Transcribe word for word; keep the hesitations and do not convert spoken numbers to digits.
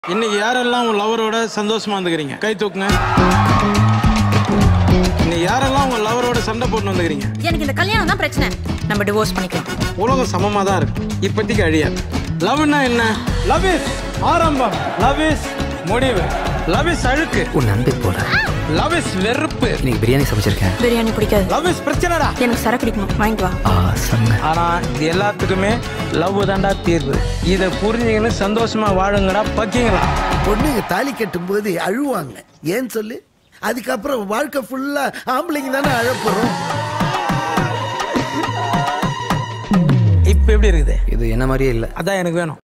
இன்னைக்கு யாரெல்லாம் உங்க லவரோட சந்தோஷமா இருந்துக்கிறீங்க? கை தூக்குங்க. இன்னைக்கு யாரெல்லாம் உங்க லவரோட சண்டை போட்டு வந்துக்கிறீங்க? எனக்கு இந்த கல்யாணம் தான் பிரச்சனை. நம்ம டிவோர்ஸ் பண்ணிக்கலாம். உலகம் சமமா தான் இருக்கு. இப்போதைக்கு அழியாது. லவ்னா என்ன? லவ் இஸ் ஆரம்பம். லவ் இஸ் முடிவு. லவ் இஸ் அழுக்கு. உன் நண்பை போட. லவ் இஸ் வெறுப்பு. இன்னைக்கு பிரியாணி சமைச்சிருக்கேன். பிரியாணி பிடிக்காது. லவ் இஸ் பிரச்சனைடா. எனக்கு சரக்கு பிடிக்கும். வாங்கிட்டு வா. ஆ சொன்ன. ஆனா இது எல்லாத்துக்குமே லவ் தாண்டா தீர்வு. இதை புரிஞ்சுக்கின்னு சந்தோஷமா வாழுங்கடா பக்கிங்களா. பொண்ணுங்க தாலி கட்டும் போது அழுவாங்க. ஏன் சொல்லு? அதுக்கப்புறம் வாழ்க்கை ஃபுல்லா ஆம்பளைங்க தானே அழப்போறோம். இப்ப எப்படி இருக்குது? இது என்ன மாதிரியே இல்லை. அதான் எனக்கு வேணும்.